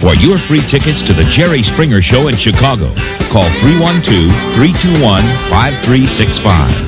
For your free tickets to the Jerry Springer Show in Chicago, call 312-321-5365.